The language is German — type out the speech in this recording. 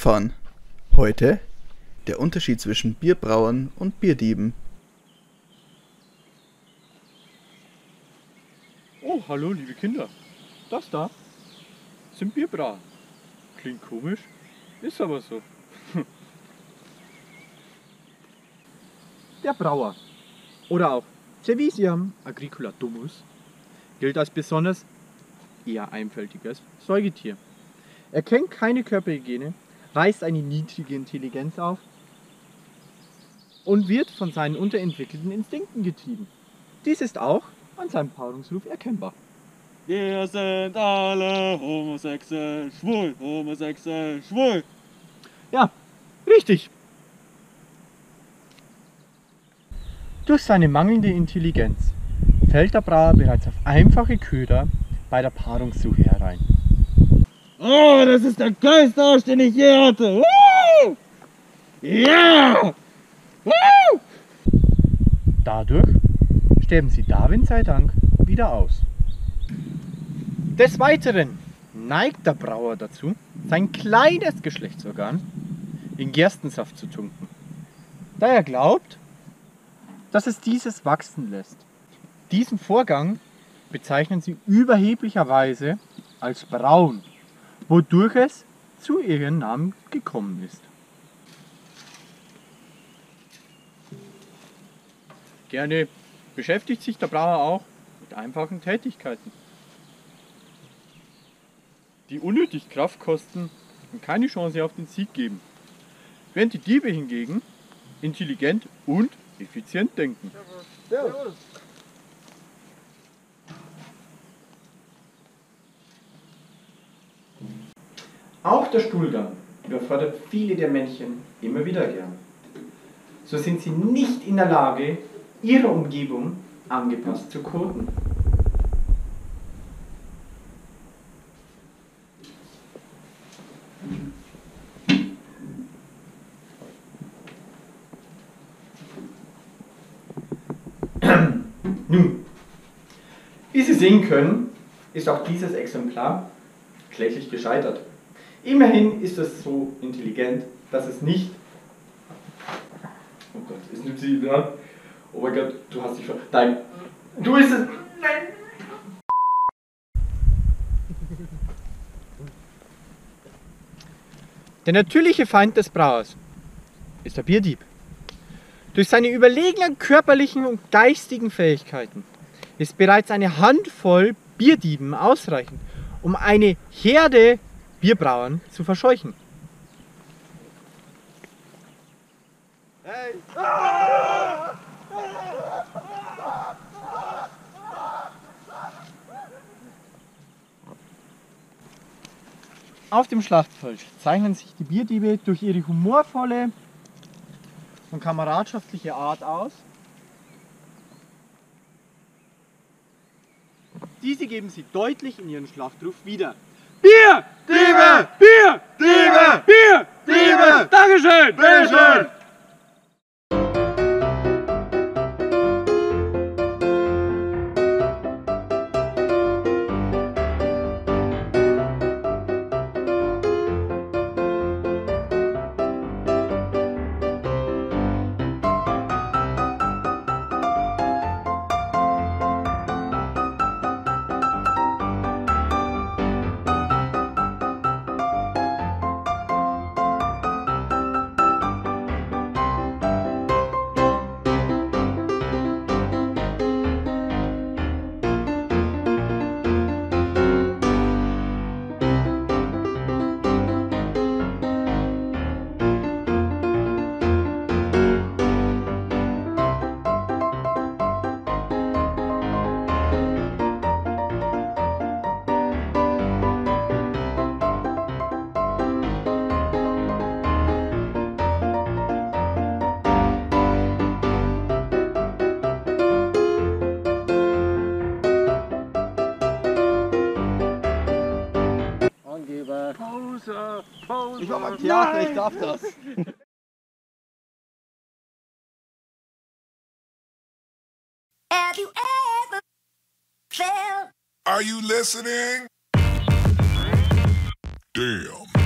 Bierfahren. Heute der Unterschied zwischen Bierbrauern und Bierdieben. Oh, hallo liebe Kinder. Das da sind Bierbrauer. Klingt komisch, ist aber so. Der Brauer oder auch Cervisium agricola domus gilt als besonders eher einfältiges Säugetier. Er kennt keine Körperhygiene, weist eine niedrige Intelligenz auf und wird von seinen unterentwickelten Instinkten getrieben. Dies ist auch an seinem Paarungsruf erkennbar. Wir sind alle homosexuell, schwul, homosexuell, schwul. Ja, richtig. Durch seine mangelnde Intelligenz fällt der Brauer bereits auf einfache Köder bei der Paarungssuche herein. Oh, das ist der geilste Arsch, den ich je hatte. Woo! Ja! Woo! Dadurch sterben sie Darwin sei Dank wieder aus. Des Weiteren neigt der Brauer dazu, sein kleines Geschlechtsorgan in Gerstensaft zu tunken, da er glaubt, dass es dieses wachsen lässt. Diesen Vorgang bezeichnen sie überheblicherweise als braun, wodurch es zu ihrem Namen gekommen ist. Gerne beschäftigt sich der Brauer auch mit einfachen Tätigkeiten, die unnötig Kraft kosten und keine Chance auf den Sieg geben, während die Diebe hingegen intelligent und effizient denken. Servus. Auch der Stuhlgang überfordert viele der Männchen immer wieder gern. So sind sie nicht in der Lage, ihre Umgebung angepasst zu koten. Nun, wie Sie sehen können, ist auch dieses Exemplar kläglich gescheitert. Immerhin ist es so intelligent, dass es nicht... Oh Gott, es nimmt sie wieder. Oh mein Gott, du hast dich ver... Nein, du bist es... Nein! Der natürliche Feind des Brauers ist der Bierdieb. Durch seine überlegenen körperlichen und geistigen Fähigkeiten ist bereits eine Handvoll Bierdieben ausreichend, um eine Herde Bierbrauern zu verscheuchen. Hey. Auf dem Schlachtfeld zeichnen sich die Bierdiebe durch ihre humorvolle und kameradschaftliche Art aus. Diese geben sie deutlich in ihren Schlachtruf wieder. Bier! Diebe! Bier! Diebe! Bier! Diebe! Dankeschön! Bitteschön! Pause! Pause! Ich war beim Theater, ich darf das. Have you ever felt? Are you listening? Damn.